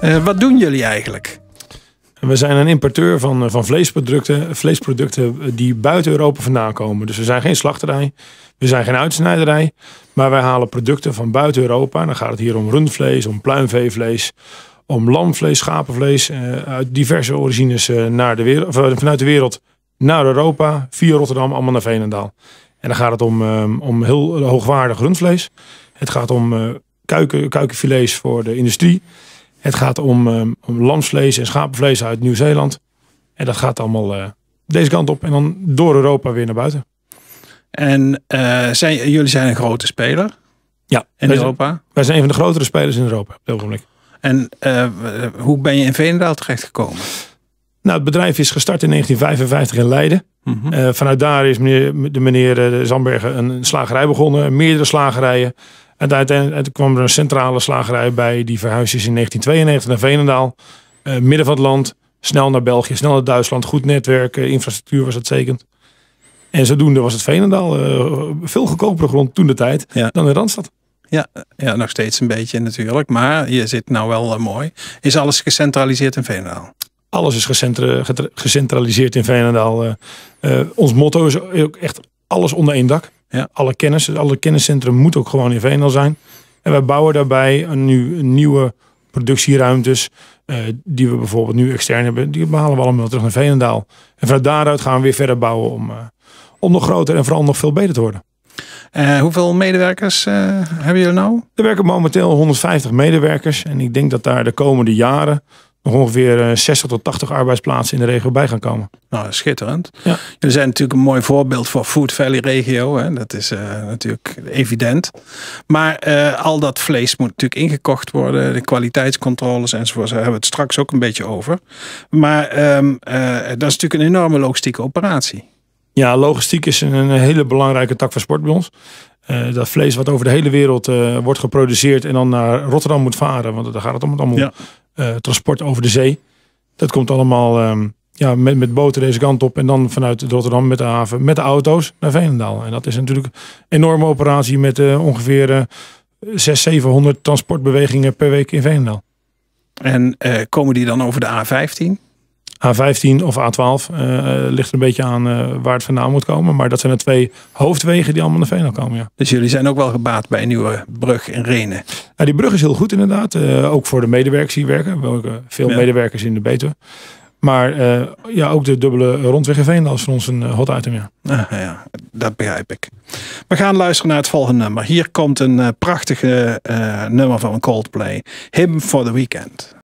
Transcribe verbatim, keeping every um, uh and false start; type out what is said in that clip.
Uh, wat doen jullie eigenlijk? We zijn een importeur van, van vleesproducten, vleesproducten die buiten Europa vandaan komen. Dus we zijn geen slachterij, we zijn geen uitsnijderij. Maar wij halen producten van buiten Europa. Dan gaat het hier om rundvlees, om pluimveevlees, om lamvlees, schapenvlees. Uh, uit diverse origines uh, naar de wereld, of, uh, vanuit de wereld naar Europa. Via Rotterdam, allemaal naar Veenendaal. En dan gaat het om, um, om heel hoogwaardig rundvlees. Het gaat om uh, kuiken, kuikenfilets voor de industrie. Het gaat om, um, om lamsvlees en schapenvlees uit Nieuw-Zeeland. En dat gaat allemaal uh, deze kant op en dan door Europa weer naar buiten. En uh, zijn, jullie zijn een grote speler ja, in wij Europa? Zijn, wij zijn een van de grotere spelers in Europa op dit ogenblik. En uh, hoe ben je in Veenendaal terechtgekomen? Nou, het bedrijf is gestart in negentien vijfenvijftig in Leiden. Mm-hmm. Uh, vanuit daar is meneer, de meneer uh, Zandbergen een slagerij begonnen. Meerdere slagerijen. En uiteindelijk kwam er een centrale slagerij bij. Die verhuisd is in negentien tweeënnegentig naar Veenendaal. Uh, midden van het land. Snel naar België, snel naar Duitsland. Goed netwerk, uh, infrastructuur was uitstekend. En zodoende was het Veenendaal uh, veel goedkopere grond toen de tijd ja. dan in Randstad. Ja, ja, nog steeds een beetje natuurlijk. Maar je zit nou wel uh, mooi. Is alles gecentraliseerd in Veenendaal? Alles is gecentra- gecentraliseerd in Veenendaal. Uh, uh, ons motto is ook echt alles onder één dak. Ja. Alle kennis, alle kenniscentrum moet ook gewoon in Veenendaal zijn. En wij bouwen daarbij een, nu een nieuwe productieruimtes. Uh, die we bijvoorbeeld nu extern hebben. Die behalen we allemaal terug naar Veenendaal. En vanuit daaruit gaan we weer verder bouwen om, uh, om nog groter en vooral nog veel beter te worden. Uh, hoeveel medewerkers uh, hebben jullie nou? Er werken momenteel honderdvijftig medewerkers. En ik denk dat daar de komende jaren nog ongeveer zestig tot tachtig arbeidsplaatsen in de regio bij gaan komen. Nou, schitterend. Ja. Jullie zijn natuurlijk een mooi voorbeeld voor Food Valley regio. Hè? Dat is uh, natuurlijk evident. Maar uh, al dat vlees moet natuurlijk ingekocht worden. De kwaliteitscontroles enzovoort. Daar hebben we het straks ook een beetje over. Maar um, uh, dat is natuurlijk een enorme logistieke operatie. Ja, logistiek is een, een hele belangrijke tak van sport bij ons. Uh, dat vlees wat over de hele wereld uh, wordt geproduceerd en dan naar Rotterdam moet varen. Want daar gaat het om, allemaal ja. uh, transport over de zee. Dat komt allemaal um, ja, met, met boten deze kant op. En dan vanuit Rotterdam met de haven, met de auto's naar Veenendaal. En dat is natuurlijk een enorme operatie met uh, ongeveer uh, zeshonderd, zevenhonderd transportbewegingen per week in Veenendaal. En uh, komen die dan over de A vijftien? A vijftien of A twaalf uh, ligt er een beetje aan uh, waar het vandaan moet komen. Maar dat zijn de twee hoofdwegen die allemaal naar Veenendaal komen. Ja. Dus jullie zijn ook wel gebaat bij een nieuwe brug in Rhenen? Ja, die brug is heel goed inderdaad. Uh, ook voor de medewerkers die werken. We hebben ook, uh, veel ja. medewerkers in de Betuwe. Maar uh, ja, ook de dubbele rondweg in Veenendaal is voor ons een uh, hot item. Ja. Ah, ja, dat begrijp ik. We gaan luisteren naar het volgende nummer. Hier komt een uh, prachtige uh, nummer van Coldplay. Hymn for the Weekend.